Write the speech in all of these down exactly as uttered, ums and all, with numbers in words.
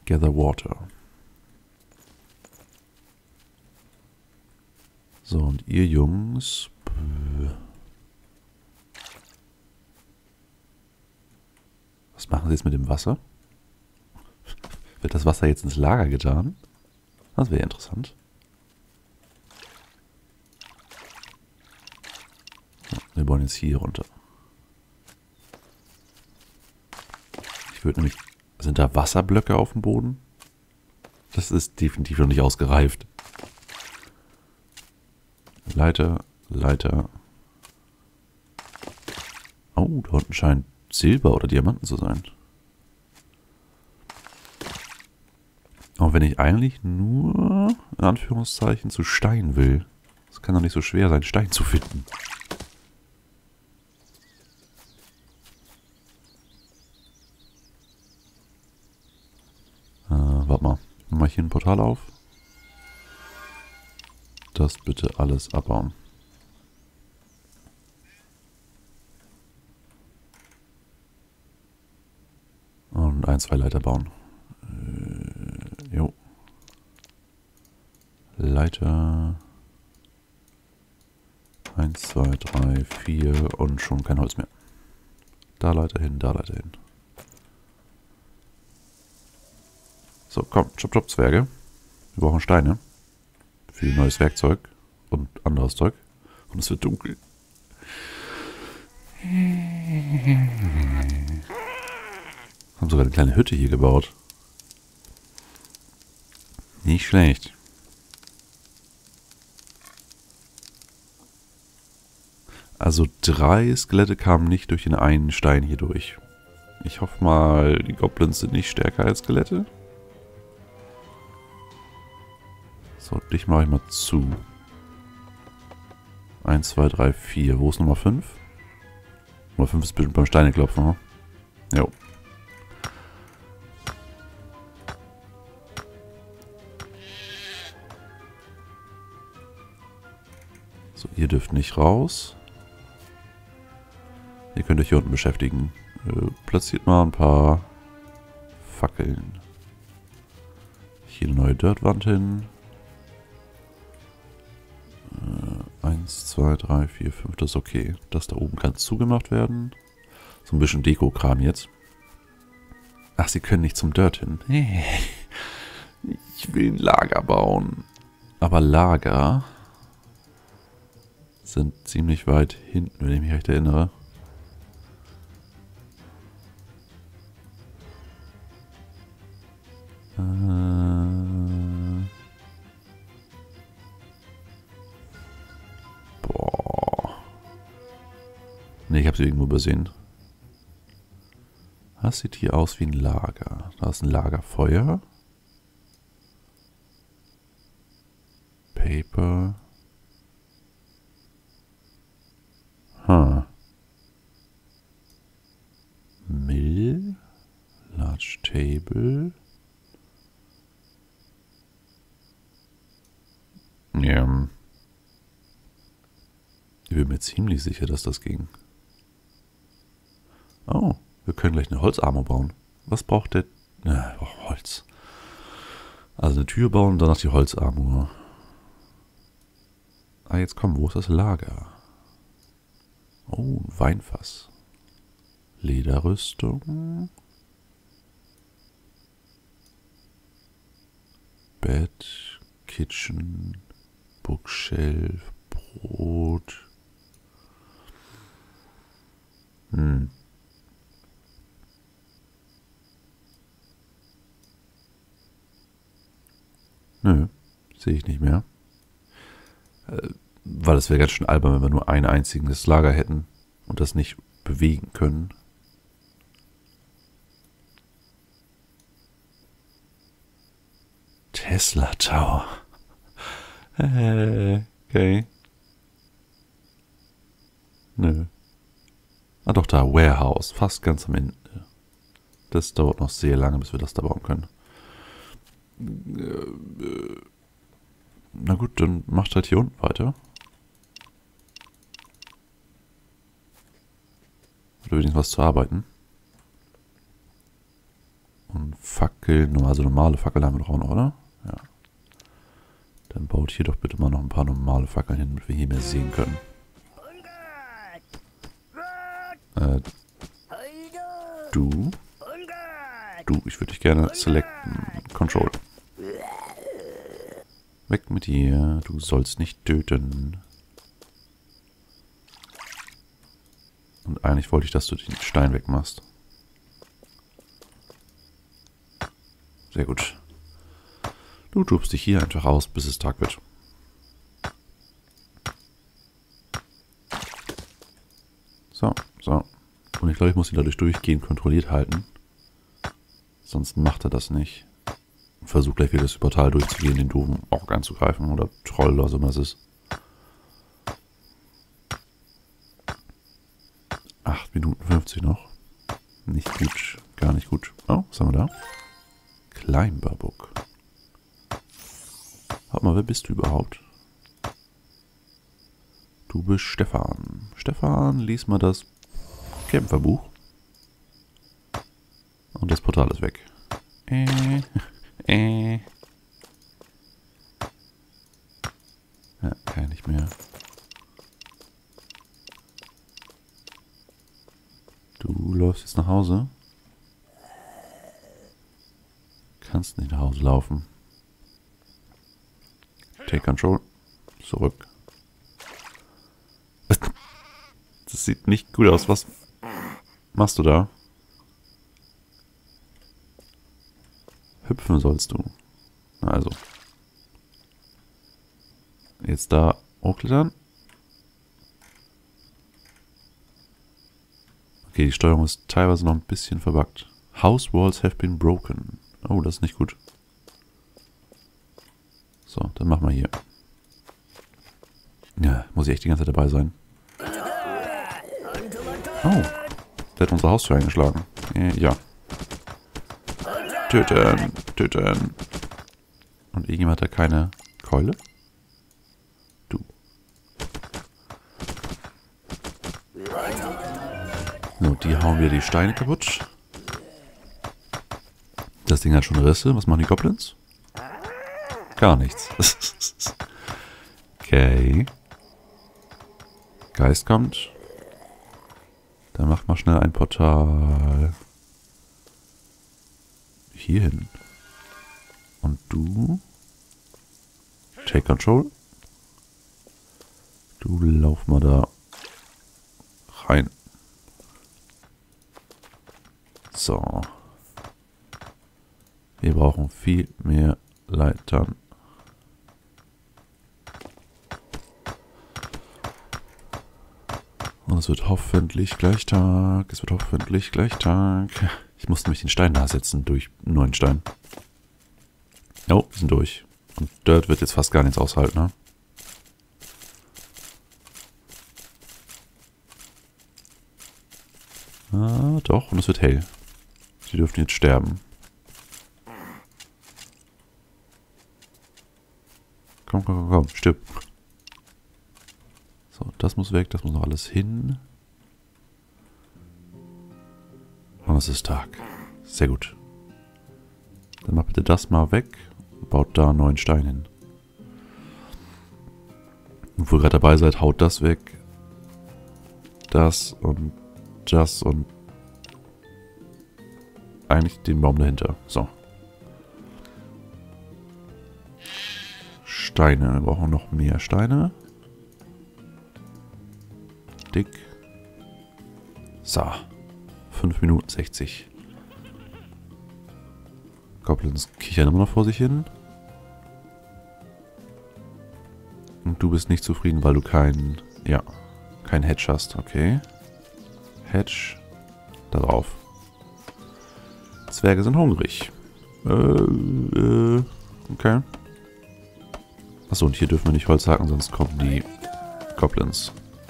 Gather water. So, und ihr Jungs... Was machen sie jetzt mit dem Wasser? Wird das Wasser jetzt ins Lager getan? Das wäre interessant. So, wir wollen jetzt hier runter. Ich würde nämlich... Sind da Wasserblöcke auf dem Boden? Das ist definitiv noch nicht ausgereift. Leiter, Leiter. Oh, da unten scheint Silber oder Diamanten zu sein. Auch wenn ich eigentlich nur, in Anführungszeichen, zu Stein will. Es kann doch nicht so schwer sein, Stein zu finden. Äh, warte mal. Mach ich hier ein Portal auf? Das bitte alles abbauen. Und ein, zwei Leiter bauen. Äh, jo. Leiter. Eins, zwei, drei, vier und schon kein Holz mehr. Da Leiter hin, da Leiter hin. So, komm, chop, chop, Zwerge. Wir brauchen Steine. Für neues Werkzeug und anderes Zeug. Und es wird dunkel. Haben sogar eine kleine Hütte hier gebaut. Nicht schlecht. Also drei Skelette kamen nicht durch den einen Stein hier durch. Ich hoffe mal, die Goblins sind nicht stärker als Skelette. So, dich mache ich mal zu. eins, zwei, drei, vier. Wo ist Nummer fünf? Nummer fünf ist bestimmt beim Steineklopfen, ne? Jo. So, ihr dürft nicht raus. Ihr könnt euch hier unten beschäftigen. Äh, platziert mal ein paar Fackeln. Hier eine neue Dirtwand hin. eins, zwei, drei, vier, fünf, das ist okay. Das da oben kann zugemacht werden. So ein bisschen Deko-Kram jetzt. Ach, sie können nicht zum Dirt hin. Ich will ein Lager bauen. Aber Lager sind ziemlich weit hinten, wenn ich mich recht erinnere. Äh... Boah. Ne, ich habe sie irgendwo übersehen. Das sieht hier aus wie ein Lager. Da ist ein Lagerfeuer. Paper. Huh. Mill. Large Table. Ja. Ich bin mir ziemlich sicher, dass das ging. Oh, wir können gleich eine Holzarmor bauen. Was braucht der... Na, oh, Holz. Also eine Tür bauen und danach die Holzarmor. Ah, jetzt komm, wo ist das Lager? Oh, ein Weinfass. Lederrüstung. Bett, Kitchen, Bookshelf, Brot. Hm. Nö, sehe ich nicht mehr. Äh, weil es wäre ganz schön albern, wenn wir nur ein einziges Lager hätten und das nicht bewegen können. Tesla Tower. Äh, okay. Nö. Ah doch, da, Warehouse. Fast ganz am Ende. Das dauert noch sehr lange, bis wir das da bauen können. Na gut, dann macht halt hier unten weiter. Oder wenigstens was zu arbeiten. Und Fackeln, also normale Fackeln haben wir doch auch noch, oder? Ja. Dann baut hier doch bitte mal noch ein paar normale Fackeln hin, damit wir hier mehr sehen können. Äh, du? Du, ich würde dich gerne selecten. Control. Weg mit dir. Du sollst nicht töten. Und eigentlich wollte ich, dass du den Stein wegmachst. Sehr gut. Du tobst dich hier einfach aus, bis es Tag wird. So, so. Und ich glaube, ich muss ihn dadurch durchgehend kontrolliert halten. Sonst macht er das nicht. Versucht gleich wieder das Portal durchzugehen, den doofen Ork anzugreifen oder Troll oder so was ist. acht Minuten fünfzig noch. Nicht gut. Gar nicht gut. Oh, was haben wir da? Climberbook. Warte mal, wer bist du überhaupt? Du bist Stefan. Stefan, lies mal das Kämpferbuch. Und das Portal ist weg. Äh, äh. Ja, kann ja nicht mehr. Du läufst jetzt nach Hause. Kannst nicht nach Hause laufen. Take Control. Zurück. Das sieht nicht gut aus. Was machst du da? Hüpfen sollst du. Also. Jetzt da hochklettern. Okay, die Steuerung ist teilweise noch ein bisschen verbuggt. House walls have been broken. Oh, das ist nicht gut. So, dann machen wir hier. Ja, muss ich echt die ganze Zeit dabei sein. Oh, der hat unsere Haustür eingeschlagen. Äh, ja. Töten, töten. Und irgendjemand hat da keine Keule? Du. So, die hauen wir die Steine kaputt. Das Ding hat schon Risse. Was machen die Goblins? Gar nichts. Okay. Geist kommt. Dann macht mal schnell ein Portal hier hin. Und du? Take Control. Du lauf mal da rein. So. Wir brauchen viel mehr Leitern. Und es wird hoffentlich gleich Tag. Es wird hoffentlich gleich Tag. Ich musste mich den Stein da setzen durch einen neuen Stein. Oh, wir sind durch. Und Dirt wird jetzt fast gar nichts aushalten, ne? Ah, doch. Und es wird hell. Sie dürfen jetzt sterben. Komm, komm, komm, komm. Stirb. So, das muss weg. Das muss noch alles hin. Und es ist Tag. Sehr gut. Dann macht bitte das mal weg. Und baut da einen neuen Stein hin. Und wo ihr gerade dabei seid, haut das weg. Das und das und eigentlich den Baum dahinter. So. Steine. Wir brauchen noch mehr Steine. Dick. So. fünf Minuten sechzig. Goblins kichern immer noch vor sich hin. Und du bist nicht zufrieden, weil du kein... Ja. Kein Hedge hast. Okay. Hedge. Da drauf. Zwerge sind hungrig. Äh, äh, okay. Achso, und hier dürfen wir nicht Holz hacken, sonst kommen die Goblins.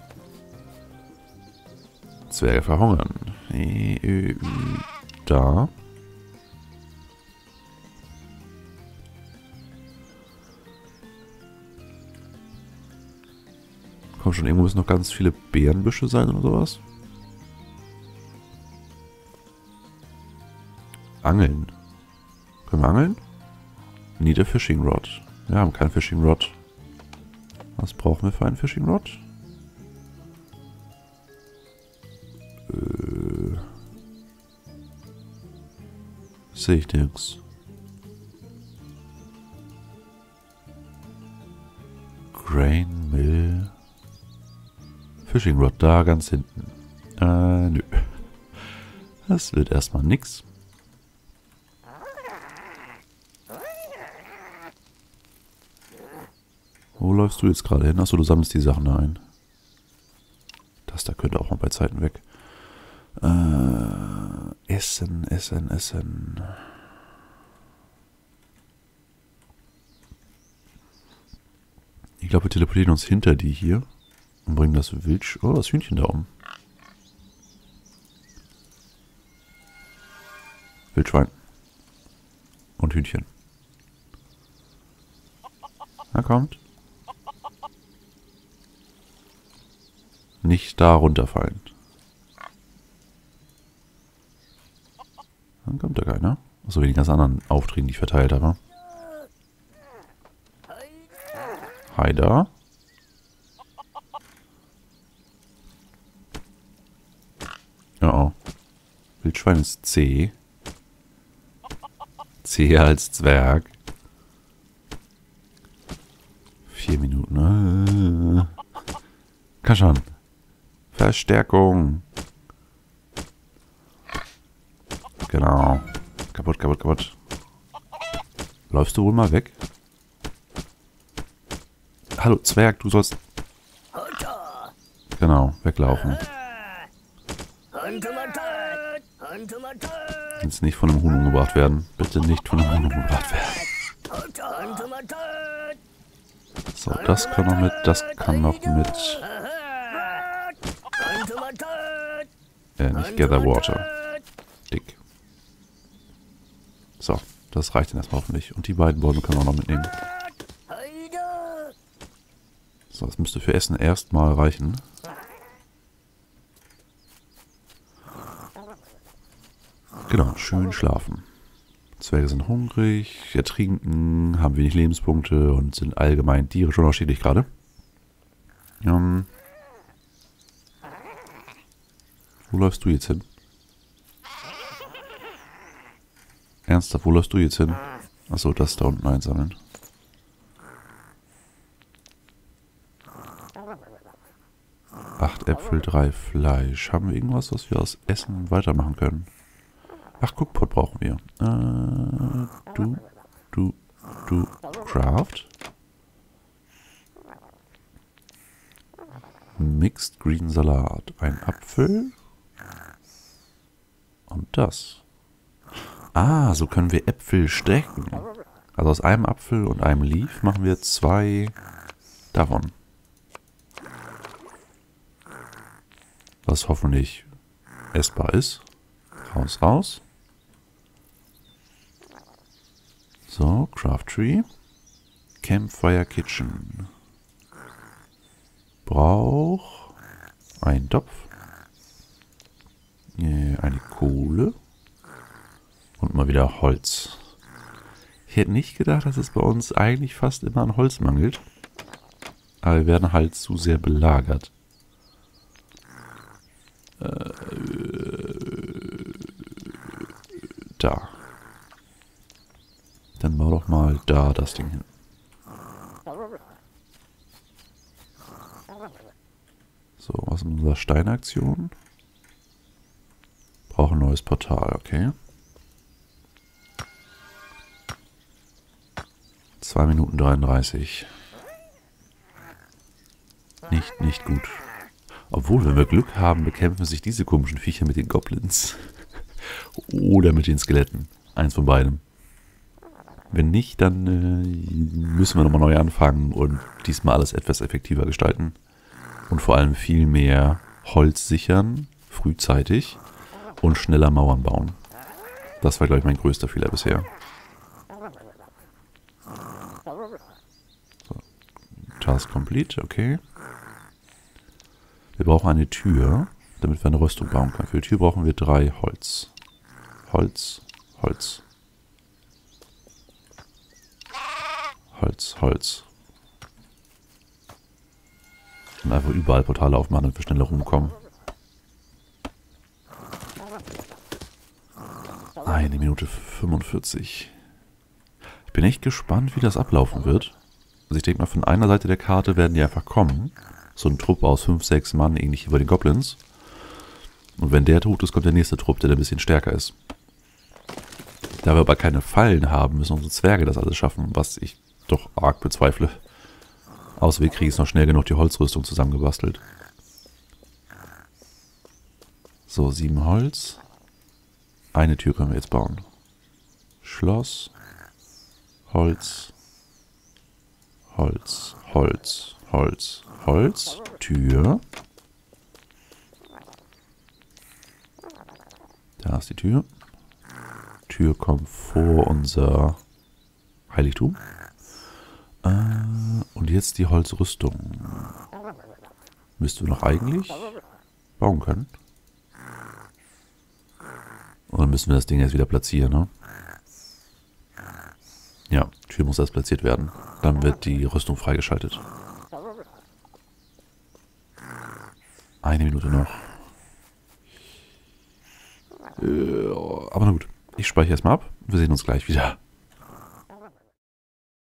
Zwerge verhungern. Äh, äh, da. Komm schon, irgendwo müssen noch ganz viele Beerenbüsche sein oder sowas. Angeln. Können wir angeln? Need a Fishing Rod. Wir haben keinen Fishing Rod. Was brauchen wir für einen Fishing Rod? Äh. Sehe ich nirgends. Grain Mill. Fishing Rod da ganz hinten. Äh, nö. Das wird erstmal nix. Wo läufst du jetzt gerade hin? Achso, du sammelst die Sachen da ein. Das da könnte auch mal bei Zeiten weg. Äh, essen, essen, essen. Ich glaube, wir teleportieren uns hinter die hier und bringen das Wild... Oh, das Hühnchen da um. Wildschwein. Und Hühnchen. Na, kommt. Nicht da runterfallen. Dann kommt da keiner. Achso, wegen ganz anderen Aufträgen, die ich verteilt habe. Hi da. Oh oh. Wildschwein ist C. C als Zwerg. Vier Minuten. Kann schon. Verstärkung. Genau. Kaputt, kaputt, kaputt. Läufst du wohl mal weg? Hallo, Zwerg, du sollst... Genau, weglaufen. Jetzt nicht von einem Huhn umgebracht werden. Bitte nicht von einem Huhn umgebracht werden. So, das kann noch mit, das kann noch mit... Äh, nicht Gather Water. Dick. So, das reicht dann erstmal hoffentlich. Und die beiden Bäume können wir auch noch mitnehmen. So, das müsste für Essen erstmal reichen. Genau, schön schlafen. Zwerge sind hungrig, ertrinken, haben wenig Lebenspunkte und sind allgemein tierisch unterschiedlich gerade. Ähm, wo läufst du jetzt hin? Ernsthaft, wo läufst du jetzt hin? Achso, das da unten einsammeln. Acht Äpfel, drei Fleisch. Haben wir irgendwas, was wir aus Essen weitermachen können? Ach, Cookpot brauchen wir. Äh, du, du, du, Craft. Mixed Green Salat. Ein Apfel. Und das. Ah, so können wir Äpfel strecken. Also aus einem Apfel und einem Leaf machen wir zwei davon. Was hoffentlich essbar ist. Raus, raus. So, Craft Tree. Campfire Kitchen. Brauch ein Topf. Äh, eine Kohle. Und mal wieder Holz. Ich hätte nicht gedacht, dass es bei uns eigentlich fast immer an Holz mangelt. Aber wir werden halt zu sehr belagert. Äh, da. Dann bau doch mal da das Ding hin. So, was ist mit unserer Steinaktion? Brauche ein neues Portal, okay. zwei Minuten dreiunddreißig. Nicht, nicht gut. Obwohl, wenn wir Glück haben, bekämpfen sich diese komischen Viecher mit den Goblins. Oder mit den Skeletten. Eins von beidem. Wenn nicht, dann äh, müssen wir nochmal neu anfangen und diesmal alles etwas effektiver gestalten. Und vor allem viel mehr Holz sichern, frühzeitig, und schneller Mauern bauen. Das war, glaube ich, mein größter Fehler bisher. So. Task complete, okay. Wir brauchen eine Tür, damit wir eine Rüstung bauen können. Für die Tür brauchen wir drei Holz. Holz, Holz. Holz. Und einfach überall Portale aufmachen, damit wir schneller rumkommen. Eine Minute fünfundvierzig. Ich bin echt gespannt, wie das ablaufen wird. Also ich denke mal, von einer Seite der Karte werden die einfach kommen. So ein Trupp aus fünf, sechs Mann, ähnlich wie bei den Goblins. Und wenn der tot ist, kommt der nächste Trupp, der ein bisschen stärker ist. Da wir aber keine Fallen haben, müssen unsere Zwerge das alles schaffen, was ich doch arg bezweifle. Außer wir kriegen es noch schnell genug die Holzrüstung zusammengebastelt. So, sieben Holz. Eine Tür können wir jetzt bauen. Schloss. Holz. Holz. Holz. Holz. Holz. Tür. Da ist die Tür. Tür kommt vor unser Heiligtum. Äh, und jetzt die Holzrüstung. Müssten wir noch eigentlich bauen können. Und dann müssen wir das Ding jetzt wieder platzieren, ne? Ja, Tür muss erst platziert werden. Dann wird die Rüstung freigeschaltet. Eine Minute noch. Äh, aber na gut. Ich speichere erstmal ab. Wir sehen uns gleich wieder.